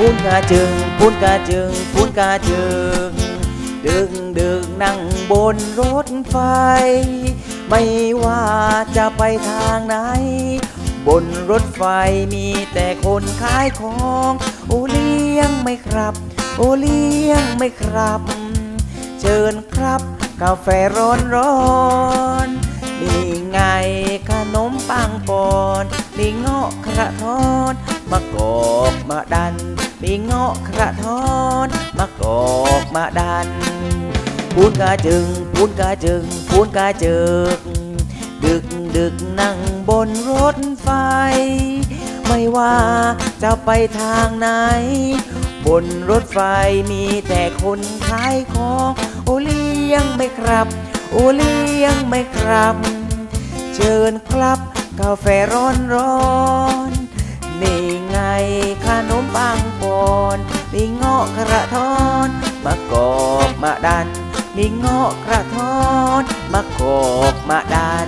พูนกาจึงพูนกาจึงพูนกาจึงดึกนั่งบนรถไฟไม่ว่าจะไปทางไหนบนรถไฟมีแต่คนขายของโอเลี้ยงไหมครับโอเลี้ยงไหมครับเชิญครับกาแฟร้อนนี่ไงขนมปังปอนนี่เงาะกระท้อนมะกอกมะดันนี่เงาะกระท้อนมะกอกมะดันพูนกาจึงพูนกาจึงพูนกาจึกดึกนั่งบนรถไฟไม่ว่าจะไปทางไหนบนรถไฟมีแต่คนขายของโอเลี้ยงไหมครับโอเลี้ยงไหมครับเชิญครับกาแฟร้อนนี่ไงขนมปังปอนนี่เงาะกระท้อนมะกอกมะดันนี่เงาะกระท้อนมะกอกมะดัน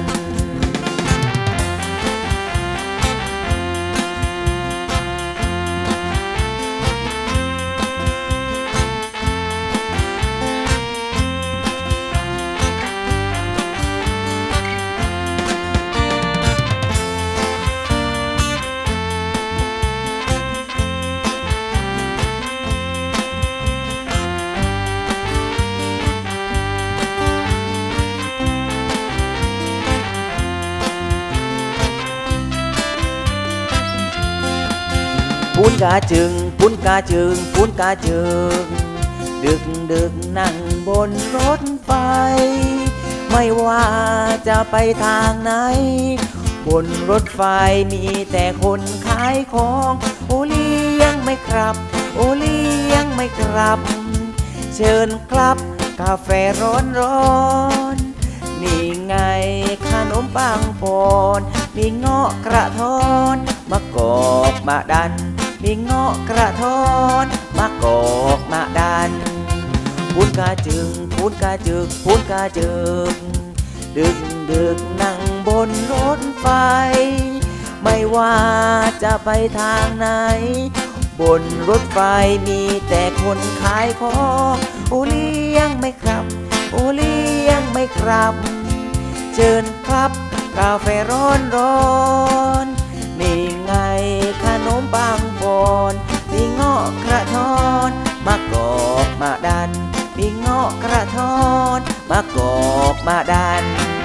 พูนกาจึงพูนกาจึงพูนกาจึงดึกนั่งบนรถไฟไม่ว่าจะไปทางไหนบนรถไฟมีแต่คนขายของโอเลี้ยงไหมครับโอเลี้ยงไหมครับเชิญครับกาแฟร้อนนี่ไงขนมปังปอนนี่เงาะกระท้อนมะกอกมะดันนี่เงาะกระท้อนมะกอกมะดันพูนกาจึงพูนกาจึกพูนกาจึกดึกนั่งบนรถไฟไม่ว่าจะไปทางไหนบนรถไฟมีแต่คนขายของโอเลี้ยงไหมครับโอเลี้ยงไหมครับเชิญครับกาแฟร้อนนี่ไงขนมปังปอนนี่เงาะกระท้อนมะกอกมะดันนี่เงาะกระท้อนมะกอกมะดัน